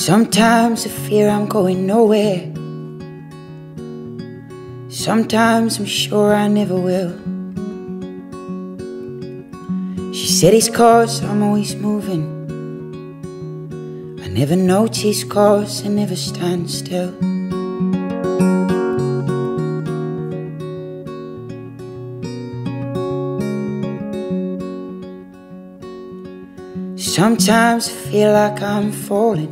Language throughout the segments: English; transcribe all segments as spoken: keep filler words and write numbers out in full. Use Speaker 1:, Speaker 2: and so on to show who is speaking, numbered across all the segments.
Speaker 1: Sometimes I fear I'm going nowhere. Sometimes I'm sure I never will. She said it's 'cause I'm always moving. I never notice 'cause I never stand still. Sometimes I feel like I'm falling,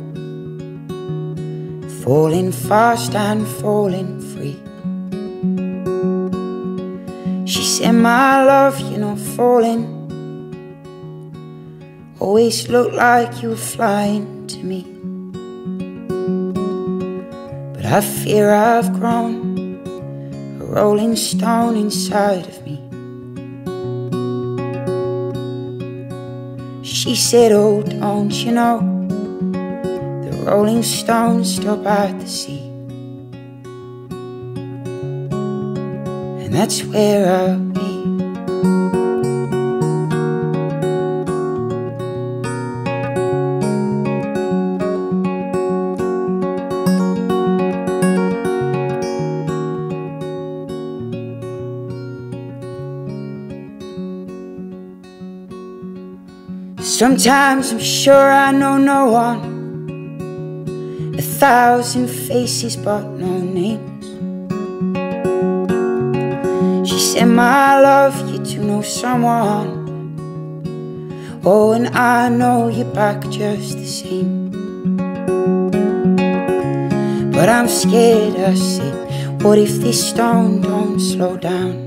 Speaker 1: falling fast and falling free. She said, my love, you're not falling. Always looked like you were flying to me. But I fear I've grown a rolling stone inside of me. She said, oh, don't you know, the rolling stones stop at the sea. And that's where I'll be. Sometimes I'm sure I know no one, a thousand faces but no names. She said, my love, you do know someone. Oh, and I know you're back just the same. But I'm scared, I said, what if this stone don't slow down?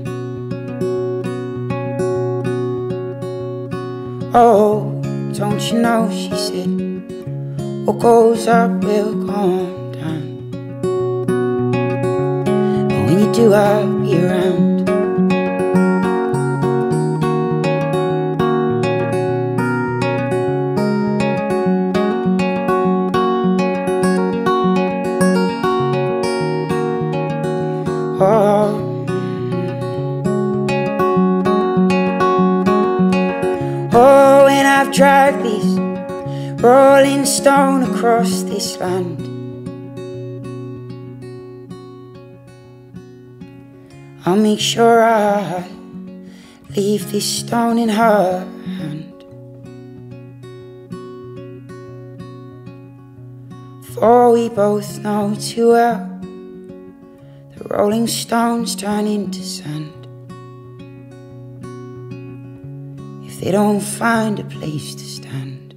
Speaker 1: Oh, don't you know, she said, what goes up will come down. But when you do, I'll be around. Oh, oh, and I've dragged this rolling stone across this land. I'll make sure I leave this stone in her hand. For we both know too well, the rolling stones turn into sand if they don't find a place to stand.